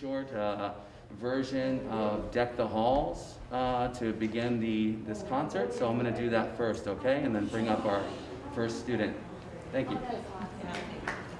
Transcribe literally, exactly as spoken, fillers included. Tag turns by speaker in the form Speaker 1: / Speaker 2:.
Speaker 1: short uh, version of Deck the Halls uh, to begin the this concert. So I'm going to do that first, okay? And then bring up our first student. Thank you.